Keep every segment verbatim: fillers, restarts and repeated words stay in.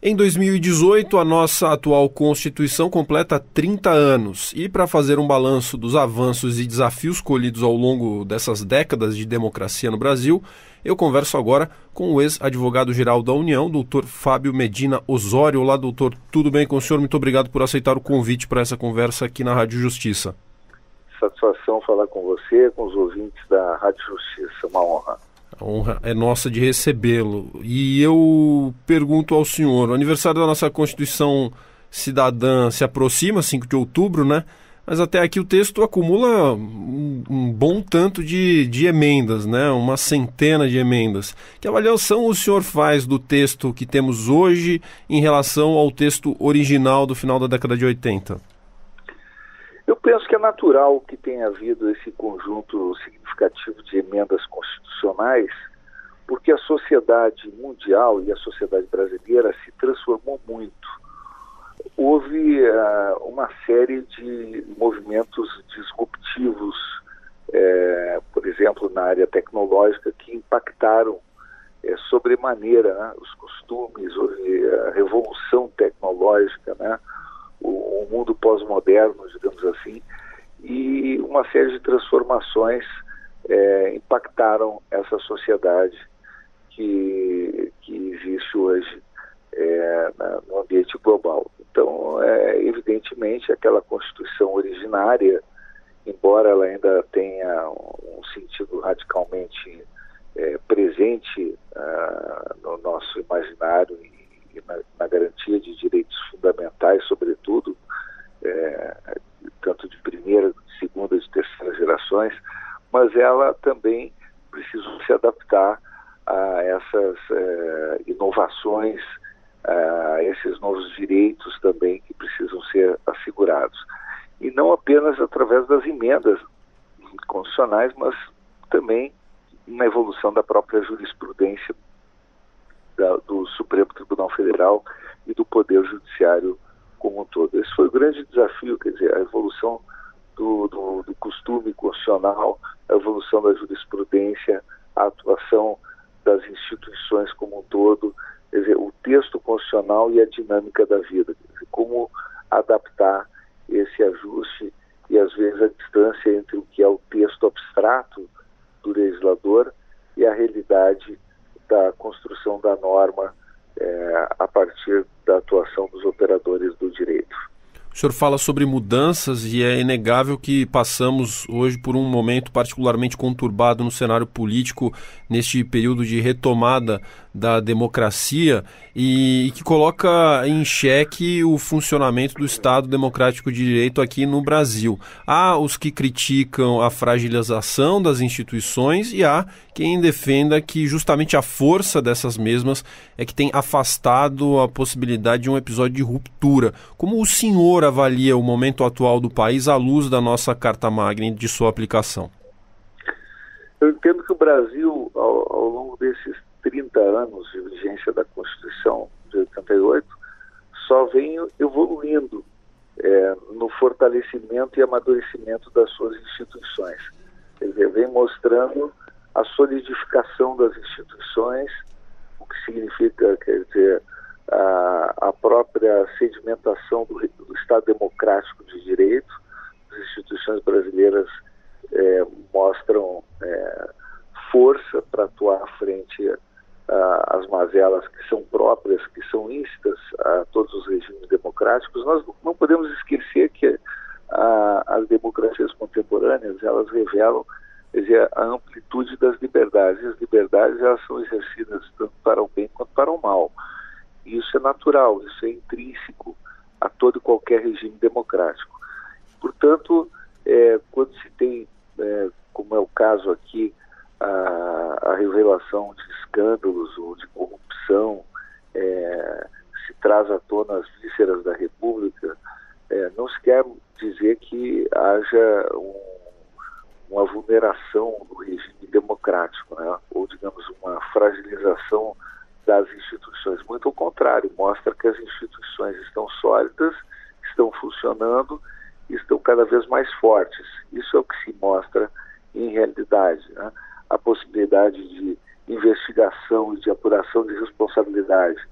Em dois mil e dezoito, a nossa atual Constituição completa trinta anos e, para fazer um balanço dos avanços e desafios colhidos ao longo dessas décadas de democracia no Brasil, eu converso agora com o ex-advogado-geral da União, doutor Fábio Medina Osório. Olá, doutor, tudo bem com o senhor? Muito obrigado por aceitar o convite para essa conversa aqui na Rádio Justiça. Satisfação falar com você, com os ouvintes da Rádio Justiça, uma honra. A honra é nossa de recebê-lo. E eu pergunto ao senhor, o aniversário da nossa Constituição Cidadã se aproxima, cinco de outubro, né? Mas até aqui o texto acumula um, um bom tanto de, de emendas, né? Uma centena de emendas. Que avaliação o senhor faz do texto que temos hoje em relação ao texto original do final da década de oitenta? Eu penso que é natural que tenha havido esse conjunto significativo de emendas constitucionais, porque a sociedade mundial e a sociedade brasileira se transformou muito. Houve uh, uma série de movimentos disruptivos, eh, por exemplo, na área tecnológica, que impactaram eh, sobremaneira, né, os costumes, houve a revolução tecnológica, né, o, o mundo pós-moderno, digamos assim, e uma série de transformações eh, impactaram essa sociedade que, que existe hoje eh, na, no ambiente global. Então, é, evidentemente, aquela Constituição originária, embora ela ainda tenha um, um sentido radicalmente é, presente ah, no nosso imaginário e, e na, na garantia de direitos fundamentais, sobretudo, é, tanto de primeira, de segunda e de terceira gerações, mas ela também precisa se adaptar a essas é, inovações, a esses novos direitos também que precisam ser assegurados. E não apenas através das emendas constitucionais, mas também na evolução da própria jurisprudência da, do Supremo Tribunal Federal e do Poder Judiciário como um todo. Esse foi o grande desafio, quer dizer, a evolução do, do, do costume constitucional, a evolução da jurisprudência, a atuação das instituições como um todo, quer dizer, o texto constitucional e a dinâmica da vida, dizer, como adaptar esse ajuste e, às vezes, a distância entre o que é o texto abstrato do legislador e a realidade da construção da norma é, a partir da atuação dos operadores do direito. O senhor fala sobre mudanças e é inegável que passamos hoje por um momento particularmente conturbado no cenário político neste período de retomada da democracia e, e que coloca em xeque o funcionamento do Estado Democrático de Direito aqui no Brasil. Há os que criticam a fragilização das instituições e há quem defenda que justamente a força dessas mesmas é que tem afastado a possibilidade de um episódio de ruptura. Como o senhor avalia o momento atual do país à luz da nossa Carta Magna e de sua aplicação? Eu entendo que o Brasil, ao, ao longo desses trinta anos de vigência da Constituição de oitenta e oito, só vem evoluindo é, no fortalecimento e amadurecimento das suas instituições. Quer dizer, vem mostrando a solidificação das instituições, o que significa, quer dizer, a, a própria sedimentação do, do Estado Democrático de Direito. As instituições brasileiras é, mostram é, força para atuar frente às mazelas que são próprias, que são íncitas a todos os regimes democráticos. Nós não podemos esquecer que a, as democracias contemporâneas, elas revelam, quer dizer, a amplitude das liberdades. E as liberdades, elas são exercidas tanto para o bem quanto para o mal. E isso é natural, isso é intrínseco a todo e qualquer regime democrático. Portanto, é, quando se tem, é, como é o caso aqui, a, a revelação de escândalos ou de corrupção, é, se traz à tona as vísceras da República, é, não se quer dizer que haja um, uma vulneração do regime democrático, né? Ou, digamos, uma fragilização das instituições. Muito ao contrário, mostra que as instituições estão sólidas, estão funcionando e estão cada vez mais fortes. Isso é o que se mostra em realidade, né? A possibilidade de investigação e de apuração de responsabilidade,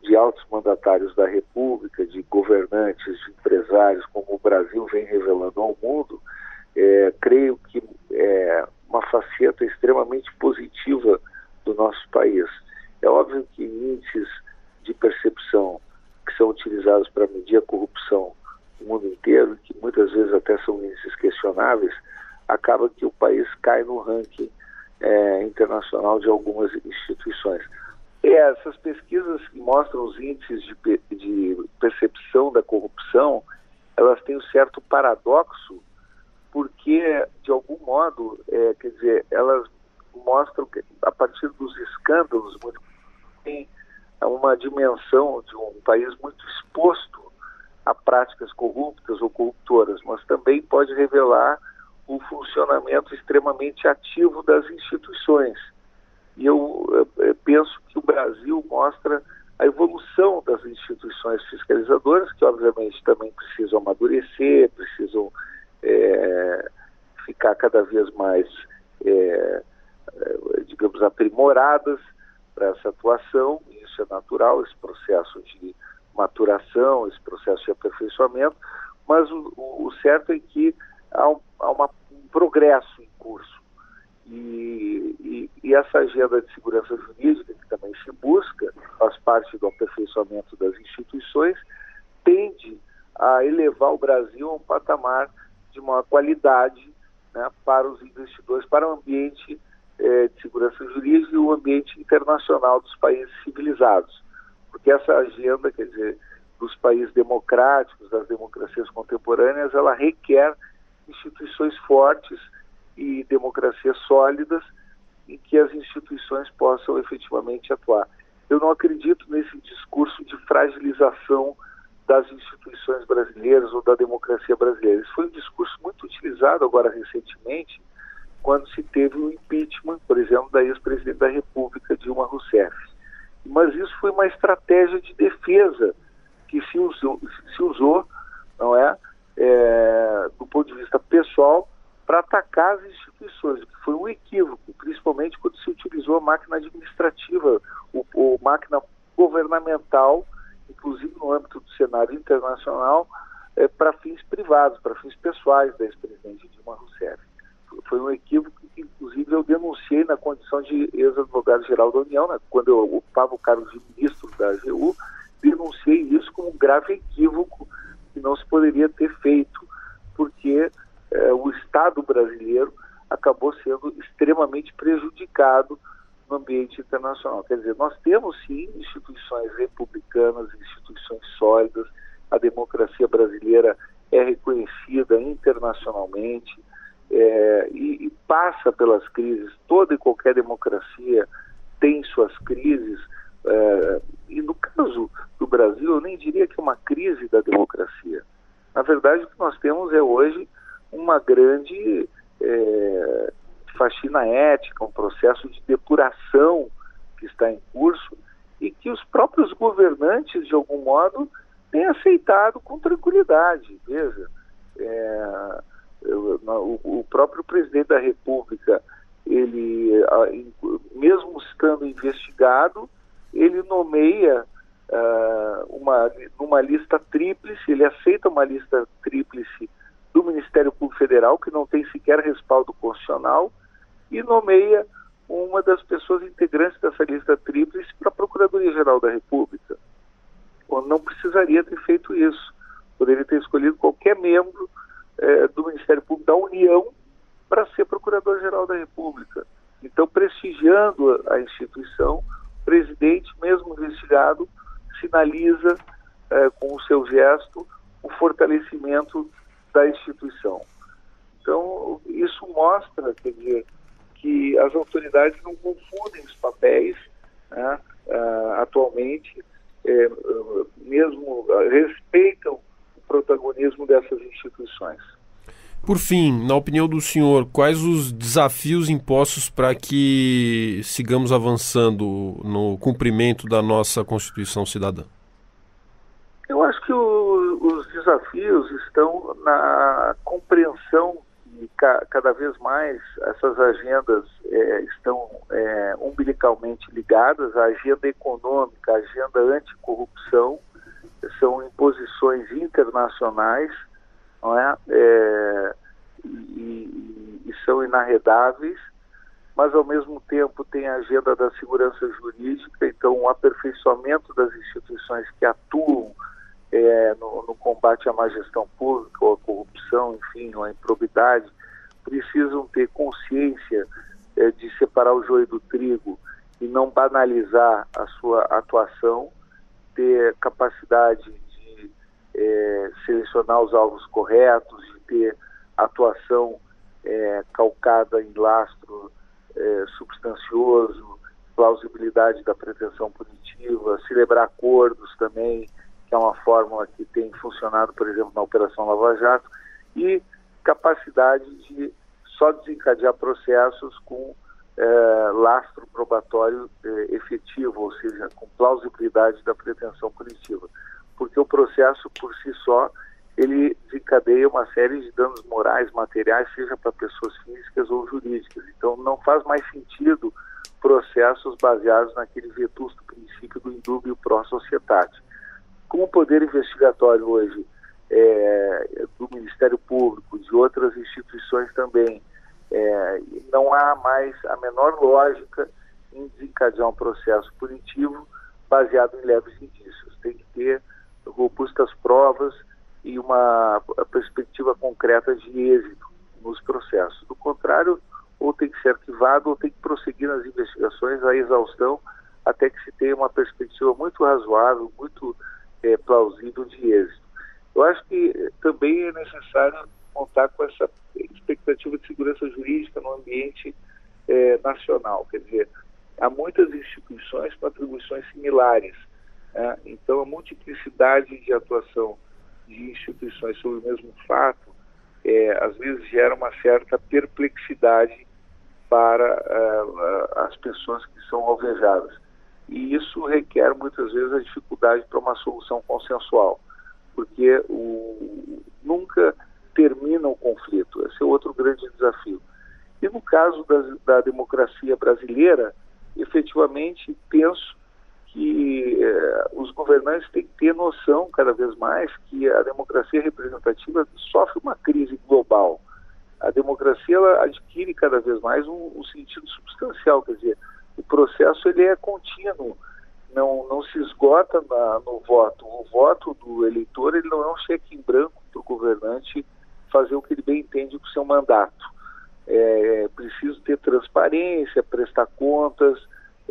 de altos mandatários da República, de governantes, de empresários, como o Brasil vem revelando ao mundo, é, creio que é uma faceta extremamente positiva do nosso país. É óbvio que índices de percepção que são utilizados para medir a corrupção no mundo inteiro, que muitas vezes até são índices questionáveis, acaba que o país cai no ranking é, internacional de algumas instituições. E essas pesquisas que mostram os índices de, de percepção da corrupção, elas têm um certo paradoxo, porque, de algum modo, é, quer dizer, elas mostram que, a partir dos escândalos, muito, tem uma dimensão de um país muito exposto a práticas corruptas ou corruptoras, mas também pode revelar o funcionamento extremamente ativo das instituições. E eu, eu penso que o Brasil mostra a evolução das instituições fiscalizadoras, que obviamente também precisam amadurecer, precisam é, ficar cada vez mais, é, digamos, aprimoradas para essa atuação. Isso é natural, esse processo de maturação, esse processo de aperfeiçoamento, mas o, o certo é que há um, há uma, um progresso em curso. E, e, e essa agenda de segurança jurídica, que também se busca, faz parte do aperfeiçoamento das instituições, tende a elevar o Brasil a um patamar de maior qualidade, né, para os investidores, para o ambiente eh, de segurança jurídica e o ambiente internacional dos países civilizados. Porque essa agenda, quer dizer, dos países democráticos, das democracias contemporâneas, ela requer instituições fortes e democracias sólidas em que as instituições possam efetivamente atuar. Eu não acredito nesse discurso de fragilização das instituições brasileiras ou da democracia brasileira. Isso foi um discurso muito utilizado agora recentemente, quando se teve o impeachment, por exemplo, da ex-presidente da República, Dilma Rousseff. Mas isso foi uma estratégia de defesa que se usou, se usou não é, é, do ponto de vista pessoal, para atacar as instituições, que foi um equívoco, principalmente quando se utilizou a máquina administrativa, o, o máquina governamental, inclusive no âmbito do cenário internacional, é, para fins privados, para fins pessoais da ex-presidente Dilma Rousseff. Foi um equívoco que, inclusive, eu denunciei na condição de ex-advogado-geral da União, né, quando eu ocupava o cargo de ministro da A G U, denunciei isso como um grave equívoco que não se poderia ter feito, porque eh, o Estado brasileiro acabou sendo extremamente prejudicado no ambiente internacional. Quer dizer, nós temos sim instituições republicanas, instituições sólidas, a democracia brasileira é reconhecida internacionalmente, é, e, e passa pelas crises. Toda e qualquer democracia tem suas crises, é, e no caso do Brasil, eu nem diria que é uma crise da democracia. Na verdade, o que nós temos é hoje uma grande é, faxina ética, um processo de depuração que está em curso e que os próprios governantes, de algum modo, têm aceitado com tranquilidade. Veja, é, eu, o, o próprio presidente da República, ele, mesmo estando investigado, ele nomeia uh, uma, uma lista tríplice, ele aceita uma lista tríplice do Ministério Público Federal, que não tem sequer respaldo constitucional, e nomeia uma das pessoas integrantes dessa lista tríplice para a Procuradoria-Geral da República. Quando não precisaria ter feito isso. Poderia ter escolhido qualquer membro eh, do Ministério Público da União para ser Procurador-Geral da República. Então, prestigiando a instituição, o presidente, mesmo investigado, sinaliza eh, com o seu gesto o fortalecimento da instituição. Então, isso mostra, quer dizer, que as autoridades não confundem os papéis, né, uh, atualmente, é, uh, mesmo uh, respeitam o protagonismo dessas instituições. Por fim, na opinião do senhor, quais os desafios impostos para que sigamos avançando no cumprimento da nossa Constituição Cidadã? Eu acho que o, os desafios estão na compreensão e ca, cada vez mais essas agendas é, estão é, umbilicalmente ligadas. A agenda econômica, a agenda anticorrupção, são imposições internacionais, não é? É, e, e são inarredáveis, mas ao mesmo tempo tem a agenda da segurança jurídica, então o aperfeiçoamento das instituições que atuam é, no, no combate à má gestão pública, ou à corrupção, enfim, ou à improbidade, precisam ter consciência é, de separar o joio do trigo e não banalizar a sua atuação, ter capacidade de é, selecionar os alvos corretos, de ter atuação é, calcada em lastro é, substancioso, plausibilidade da pretensão punitiva, celebrar acordos também, que é uma fórmula que tem funcionado, por exemplo, na Operação Lava Jato, e capacidade de só desencadear processos com é, lastro probatório é, efetivo, ou seja, com plausibilidade da pretensão punitiva. Porque o processo, por si só, ele desencadeia uma série de danos morais, materiais, seja para pessoas físicas ou jurídicas. Então, não faz mais sentido processos baseados naquele vetusto princípio do indúbio pro societate. Com o poder investigatório hoje é, do Ministério Público, de outras instituições também, é, não há mais a menor lógica em desencadear um processo punitivo baseado em leves indícios. Tem que ter robustas provas e uma perspectiva concreta de êxito nos processos. Do contrário, ou tem que ser arquivado ou tem que prosseguir nas investigações à exaustão até que se tenha uma perspectiva muito razoável, muito é, plausível de êxito. Eu acho que também é necessário contar com essa expectativa de segurança jurídica no ambiente é, nacional. Quer dizer, há muitas instituições com atribuições similares, né? Então a multiplicidade de atuação de instituições sobre o mesmo fato é, às vezes gera uma certa perplexidade para uh, as pessoas que são alvejadas. E isso requer muitas vezes a dificuldade para uma solução consensual, porque o, nunca termina o conflito. Esse é outro grande desafio. E no caso da, da democracia brasileira, efetivamente penso que eh, os governantes têm que ter noção cada vez mais que a democracia representativa sofre uma crise global. A democracia ela adquire cada vez mais um, um sentido substancial, quer dizer, o processo ele é contínuo, não, não se esgota na, no voto. O voto do eleitor ele não é um cheque em branco para o governante fazer o que ele bem entende com o seu mandato. É, é preciso ter transparência, prestar contas.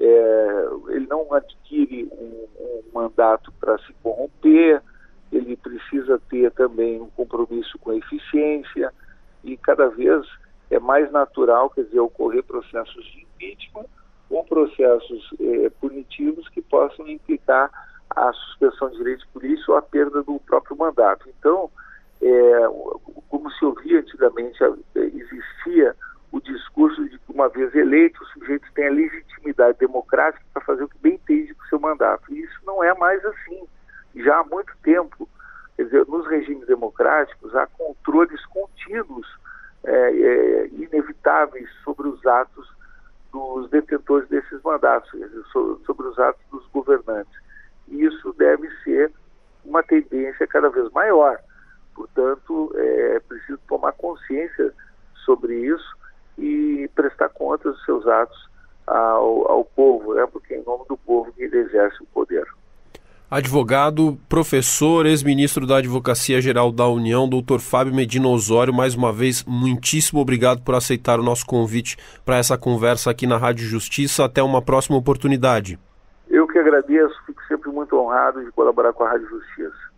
É, ele não adquire um, um mandato para se corromper, ele precisa ter também um compromisso com a eficiência e cada vez é mais natural, quer dizer, ocorrer processos de impeachment ou processos é, punitivos que possam implicar a suspensão de direitos políticos ou a perda do próprio mandato. Então, é, como se ouvia antigamente, existia o discurso de que uma vez eleito o sujeito tem a legitimidade democrática para fazer o que bem entende com o seu mandato. E isso não é mais assim. Já há muito tempo, quer dizer, nos regimes democráticos há controles contínuos, é, é, inevitáveis sobre os atos dos detentores desses mandatos, quer dizer, sobre os atos dos governantes. E isso deve ser uma tendência cada vez maior. Portanto, é preciso tomar consciência sobre isso e prestar contas dos seus atos ao, ao povo, né? Porque é em nome do povo que ele exerce o poder. Advogado, professor, ex-ministro da Advocacia Geral da União, doutor Fábio Medina Osório, mais uma vez, muitíssimo obrigado por aceitar o nosso convite para essa conversa aqui na Rádio Justiça. Até uma próxima oportunidade. Eu que agradeço, fico sempre muito honrado de colaborar com a Rádio Justiça.